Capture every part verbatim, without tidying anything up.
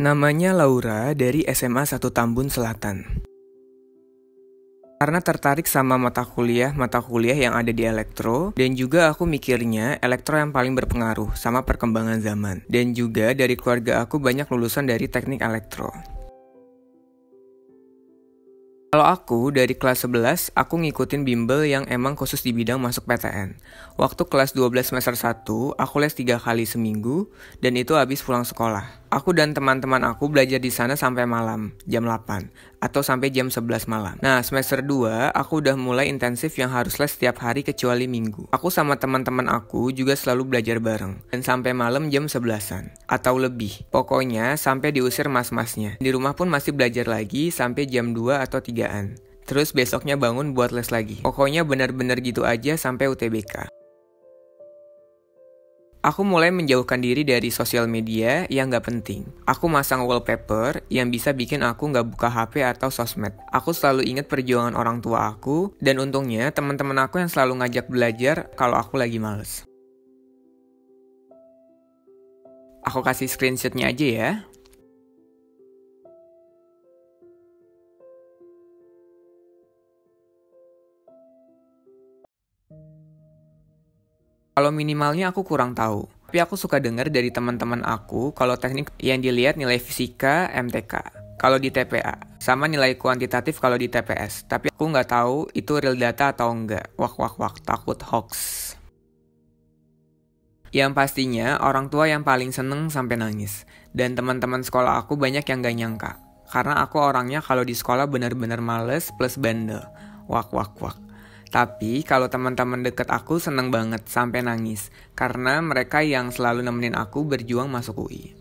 Namanya Laura dari S M A satu Tambun Selatan. Karena tertarik sama mata kuliah-mata kuliah yang ada di elektro, dan juga aku mikirnya elektro yang paling berpengaruh sama perkembangan zaman. Dan juga dari keluarga aku banyak lulusan dari teknik elektro. Kalau aku dari kelas sebelas, aku ngikutin bimbel yang emang khusus di bidang masuk P T N. Waktu kelas dua belas semester satu, aku les tiga kali seminggu, dan itu habis pulang sekolah. Aku dan teman-teman aku belajar di sana sampai malam, jam delapan, atau sampai jam sebelas malam. Nah, semester dua, aku udah mulai intensif yang harus les setiap hari kecuali minggu. Aku sama teman-teman aku juga selalu belajar bareng, dan sampai malam jam sebelasan, atau lebih. Pokoknya, sampai diusir mas-masnya. Di rumah pun masih belajar lagi sampai jam dua atau tigaan. Terus besoknya bangun buat les lagi. Pokoknya benar-benar gitu aja sampai U T B K. Aku mulai menjauhkan diri dari sosial media yang gak penting. Aku masang wallpaper yang bisa bikin aku gak buka H P atau sosmed. Aku selalu ingat perjuangan orang tua aku, dan untungnya teman-teman aku yang selalu ngajak belajar kalau aku lagi males. Aku kasih screenshotnya aja ya. Kalau minimalnya aku kurang tahu, tapi aku suka dengar dari teman-teman aku kalau teknik yang dilihat nilai fisika M T K, kalau di T P A, sama nilai kuantitatif kalau di T P S. Tapi aku nggak tahu itu real data atau enggak. Wak wak wak, takut hoax. Yang pastinya orang tua yang paling seneng sampai nangis. Dan teman-teman sekolah aku banyak yang gak nyangka. Karena aku orangnya kalau di sekolah benar-benar males plus bandel. Wak wak wak. Tapi kalau teman-teman deket aku seneng banget sampai nangis karena mereka yang selalu nemenin aku berjuang masuk U I.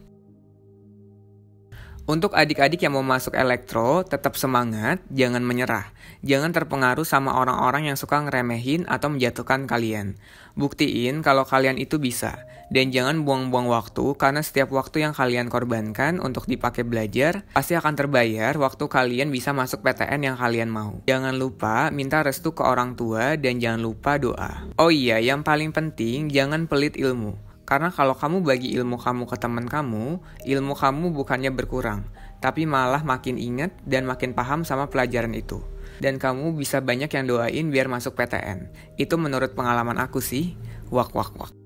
Untuk adik-adik yang mau masuk elektro, tetap semangat, jangan menyerah. Jangan terpengaruh sama orang-orang yang suka ngeremehin atau menjatuhkan kalian. Buktiin kalau kalian itu bisa. Dan jangan buang-buang waktu, karena setiap waktu yang kalian korbankan untuk dipakai belajar, pasti akan terbayar waktu kalian bisa masuk P T N yang kalian mau. Jangan lupa minta restu ke orang tua dan jangan lupa doa. Oh iya, yang paling penting, jangan pelit ilmu. Karena kalau kamu bagi ilmu kamu ke teman kamu, ilmu kamu bukannya berkurang, tapi malah makin ingat dan makin paham sama pelajaran itu. Dan kamu bisa banyak yang doain biar masuk P T N. Itu menurut pengalaman aku sih. Wak wak wak.